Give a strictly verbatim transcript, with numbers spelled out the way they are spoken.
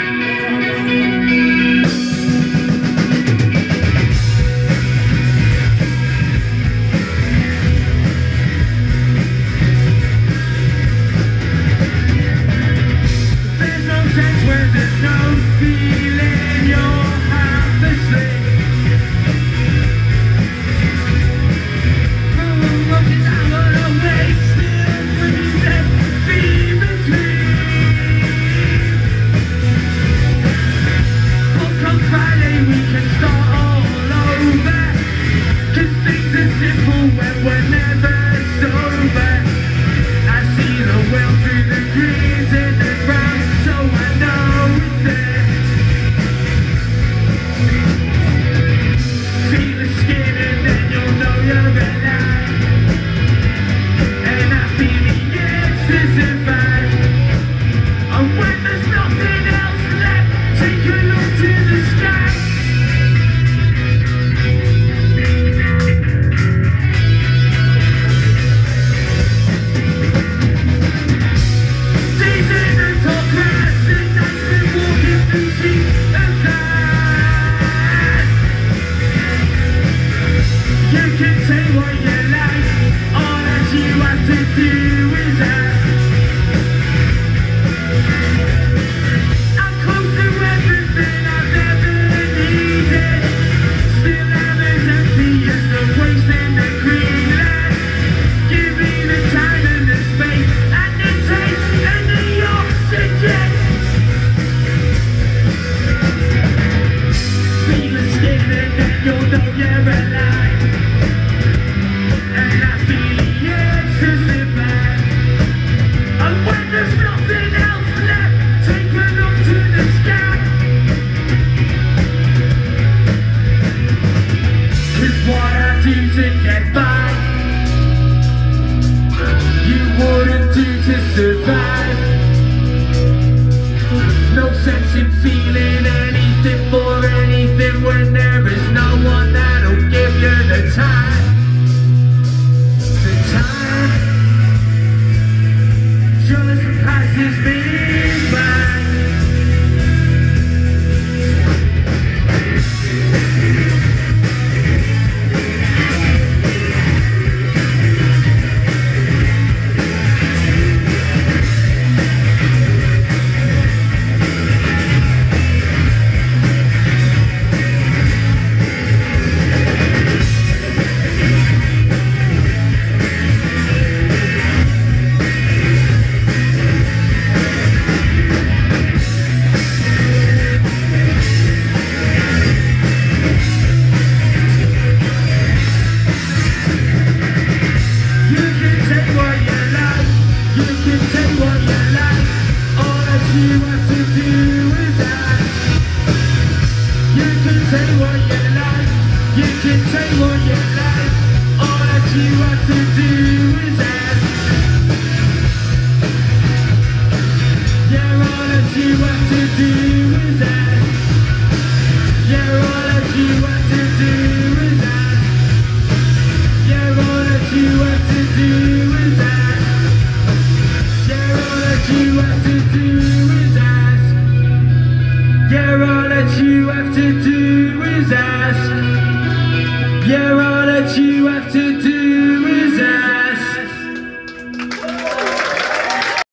survive. No sense in feeling anything for anything when there is no one that'll give you the time. The time just passes me by. You have to do is ask. You can say what you like. You can say what you like. All that you have to do is ask. Yeah, all that you have to do is ask. Yeah, all that you have to do is ask. Yeah, all that you have to do is ask. Yeah, all that you have to do. Yeah, all that you have to do is ask.